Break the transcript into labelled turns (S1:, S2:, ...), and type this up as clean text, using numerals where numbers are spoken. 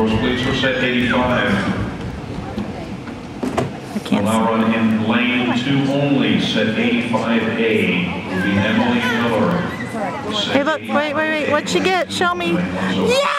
S1: Girls, please, for set 85. We'll now run in lane 2 only, set 85A, will be Emily Miller.
S2: Hey, look, wait, what'd she get? Show me. Yeah!